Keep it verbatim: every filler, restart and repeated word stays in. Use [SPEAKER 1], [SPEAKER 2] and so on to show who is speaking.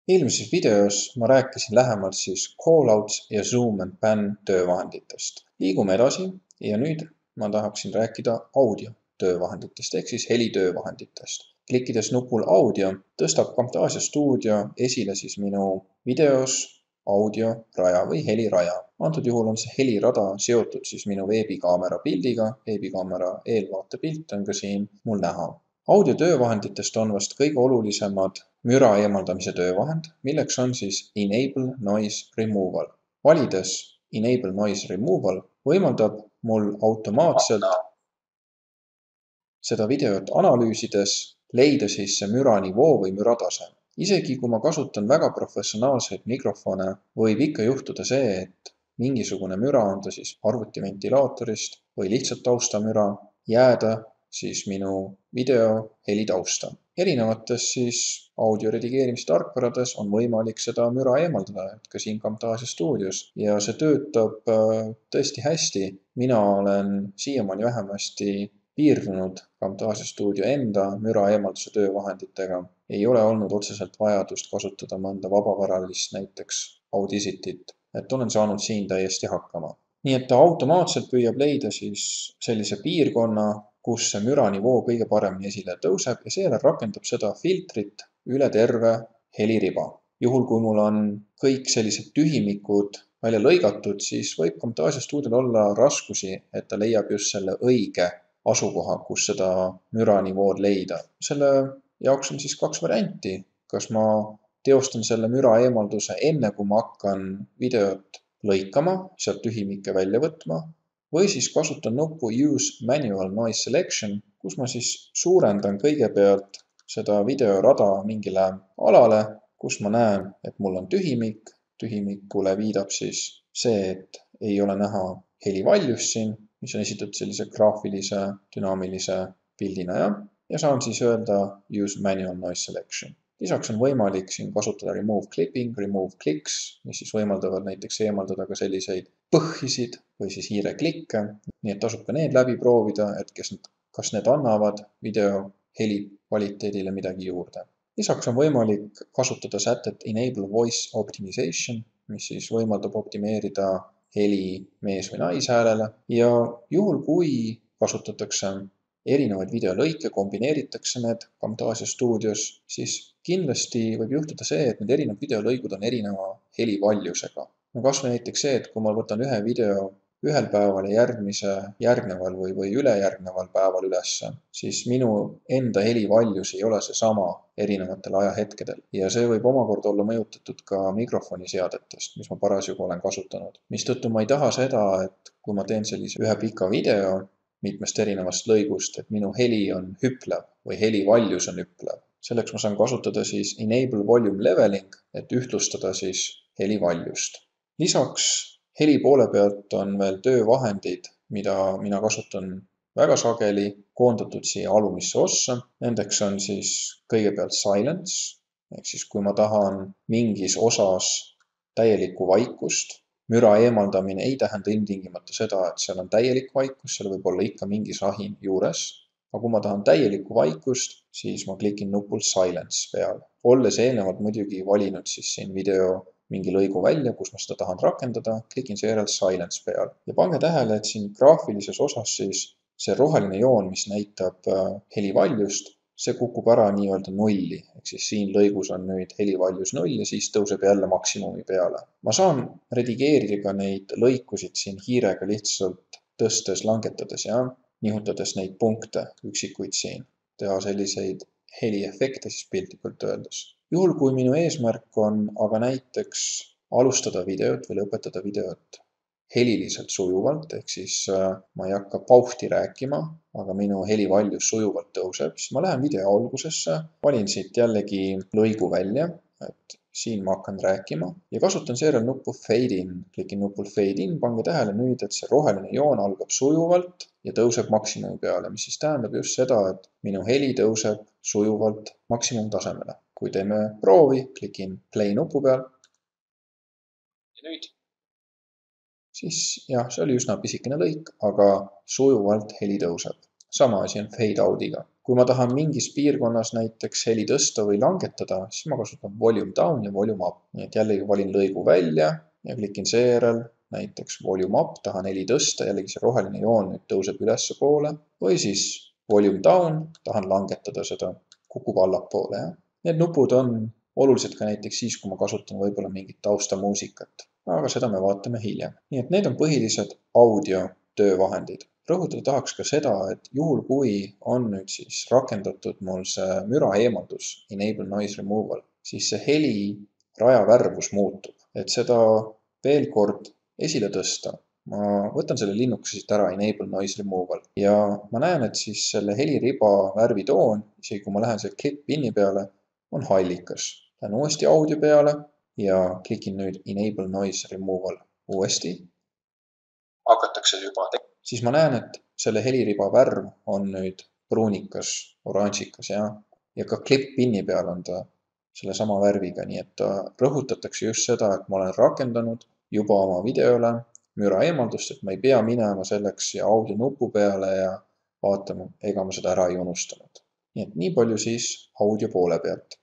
[SPEAKER 1] Eelmises videos ma rääkisin lähemalt siis callouts ja zoom and pan töövahenditest. Liigume edasi ja nüüd ma tahaksin rääkida audio töövahenditest ehk siis heli töövahenditest. Klikkides nupul audio tõstab Camtasia Studio esile siis minu videos audio raja või heliraja. Antud juhul on see helirada seotud siis minu veebikaamera pildiga. Veebikaamera eelvaatepilt on ka siin mul näha. Audio töövahenditest on vast kõige olulisemad müra eemaldamise töövahend, milleks on siis Enable Noise Removal. Valides Enable Noise Removal võimaldab mul automaatselt seda videot analüüsides leida siis see müranivoo või müratase. Isegi kui ma kasutan väga professionaalseid mikrofone, võib ikka juhtuda see, et mingisugune müra on ta siis arvutiventilaatorist või lihtsalt taustamüra jääda siis minu video heli tausta. Erinevates siis audio redigeerimise tarkvarades on võimalik seda müra eemaldada, et ka siin Camtasia Studios. Ja see töötab tõesti hästi. Mina olen siiamaani vähemasti piirdunud Camtasia Studio enda müra eemalduse töövahenditega. Ei ole olnud otseselt vajadust kasutada mõnda vabavaralist, näiteks Audizityt, et olen saanud siin täiesti hakkama. Nii et ta automaatselt püüab leida siis sellise piirkonna, kus see müranivoo kõige paremini esile tõuseb ja seejärel rakendab seda filtrit üle terve heliriba. Juhul, kui mul on kõik sellised tühimikud välja lõigatud, siis võib Camtasia Studiol olla raskusi, et ta leiab just selle õige asukoha, kus seda müranivood leida. Selle jaoks on siis kaks varianti. Kas ma teostan selle müra eemalduse enne, kui ma hakkan videot lõikama, sealt tühimikke välja võtma, või siis kasutan nuppu Use Manual Noise Selection, kus ma siis suurendan kõigepealt seda videorada mingile alale, kus ma näen, et mul on tühimik. Tühimikule viidab siis see, et ei ole näha helivaljus siin, mis on esitatud sellise graafilise, dünaamilise pildina ja, ja saan siis öelda Use Manual Noise Selection. Lisaks on võimalik siin kasutada Remove Clipping, Remove Clicks, mis siis võimaldavad näiteks eemaldada ka selliseid põhjisid või siis hiireklikke. Nii et tasub ka need läbi proovida, et kes, kas need annavad video heli kvaliteedile midagi juurde. Lisaks on võimalik kasutada sätet Enable Voice Optimization, mis siis võimaldab optimeerida heli mees- või naishäälele. Ja juhul, kui kasutatakse erinevaid videolõike, kombineeritakse need Camtasia Studios, siis kindlasti võib juhtuda see, et need erinevad videolõigud on erineva helivaljusega. No kas või näiteks see, et kui ma võtan ühe video ühel päeval ja järgmise järgneval või, või ülejärgneval päeval ülesse, siis minu enda helivaljus ei ole see sama erinevatel ajahetkedel. Ja see võib omakorda olla mõjutatud ka mikrofoniseadetest, mis ma parasjagu olen kasutanud. Mistõttu ma ei taha seda, et kui ma teen sellise ühe pika video mitmest erinevast lõigust, et minu heli on hüplev või helivaljus on hüplev. Selleks ma saan kasutada siis Enable Volume Leveling, et ühtlustada siis helivaljust. Lisaks heli poole pealt on veel töövahendid, mida mina kasutan väga sageli, koondatud siia alumisse ossa. Nendeks on siis kõigepealt silence, ehk siis kui ma tahan mingis osas täielikku vaikust. Müra eemaldamine ei tähenda ilmtingimata seda, et seal on täielik vaikus, seal võib olla ikka mingi sahin juures. Aga kui ma tahan täielikku vaikust, siis ma klikin nupul silence peal. Olles eelnevalt muidugi valinud siis siin video mingi lõigu välja, kus ma seda tahan rakendada, klikin seejärel silence peal. Ja pange tähele, et siin graafilises osas siis see roheline joon, mis näitab helivaljust, see kukub ära nii-öelda nulli. Ehk siis siin lõigus on nüüd helivaljus null ja siis tõuseb jälle maksimumi peale. Ma saan redigeerida ka neid lõikusid siin hiirega lihtsalt tõstes, langetades ja nihutades neid punkte üksikuid siin. Teha selliseid heliefekte siis piltlikult öeldes. Juhul, kui minu eesmärk on aga näiteks alustada videot või lõpetada videot heliliselt sujuvalt, ehk siis ma ei hakka pauhti rääkima, aga minu helivaljus sujuvalt tõuseb, siis ma lähen video algusesse, valin siit jällegi lõigu välja, et siin ma hakkan rääkima ja kasutan seejärel nuppu Fade In. Klikin nupul Fade In, pange tähele nüüd, et see roheline joon algab sujuvalt ja tõuseb maksimumi peale, mis siis tähendab just seda, et minu heli tõuseb sujuvalt maksimumtasemele. Kui teeme proovi, klikin Play nupu peal. Ja nüüd siis jah, see oli üsna pisikene lõik, aga sujuvalt heli tõuseb. Sama asi on Fade Out'iga. Kui ma tahan mingis piirkonnas näiteks heli tõsta või langetada, siis ma kasutan volume down ja volume up. Nii et jällegi valin lõigu välja ja klikin seejärel näiteks volume up, tahan heli tõsta, jällegi see roheline joon nüüd tõuseb ülesse poole, või siis volume down, tahan langetada seda, kukub allapoole. Ja? Need nupud on olulised ka näiteks siis, kui ma kasutan võib-olla mingit taustamuusikat, aga seda me vaatame hiljem. Nii et need on põhilised audio töövahendid. Rõhutada tahaks ka seda, et juhul kui on nüüd siis rakendatud mul see müra eemaldus, enable noise removal, siis see heli rajavärvus muutub. Et seda veel kord esile tõsta, ma võtan selle linnukese siit ära, enable noise removal, ja ma näen, et siis selle heliriba värvitoon, isegi kui ma lähen selle clip pinni peale, on hallikas. Lähen uuesti audio peale ja klikin nüüd enable noise removal uuesti. Hakatakse juba tegema. Siis ma näen, et selle heliriba värv on nüüd pruunikas, oranžikas ja, ja ka clip pinni peal on ta selle sama värviga, nii et ta rõhutatakse just seda, et ma olen rakendanud juba oma videole müra eemaldust, et ma ei pea minema selleks ja audio nupu peale ja vaatama, ega ma seda ära ei unustanud. Nii et nii palju siis audio poole pealt.